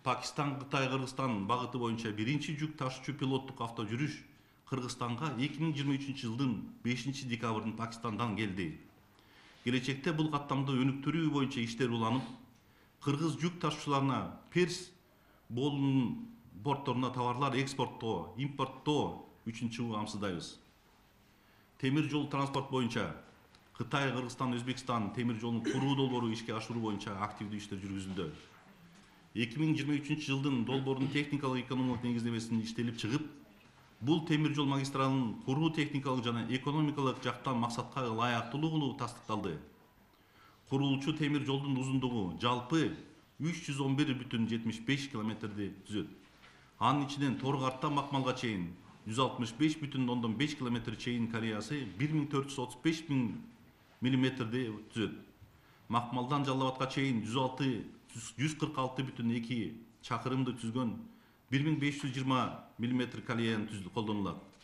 Пакистан, Кытай, Кыргызстан багыты боюнча биринчи жүк ташуучу пилоттук авто жүрүш Кыргызстанга 2023 жылдын 5 декабрында Пакистандан келди. Келечекте бул каттамдуу өнүктүрүү боюнча иштер уланып, кыргыз жүк ташуучуларына Перс болунун портторуна товарлар экспорттоо, импорттоо үчүн чыгуу камсыздайбыз. Темир жол транспорт боюнча Кытай, Кыргызстан, Өзбекстан темир жолун куруу долбоору ишке ашыруу боюнча активдүү иштер жүргүзүлдү. 2023 жылдын долбоорунун техникалык экономикалык негиздемесин иштелип чыгып, бул темир жол магистралын куруу техникалык жана экономикалык жактан максатка ылайыктуулугу тастыкталды. Курулуучу темир жолдун узундугу жалпы 311,75 километрди түзөт. Анын ичинен Торгарттан Макмалга чейин 165,5 километр чейин Кореясы 1435 миллиметрди түзөт. Макмалдан Жалал Абадка чейин 146,2 чакырымды түзгөн 1520 мм калияны колдонулат.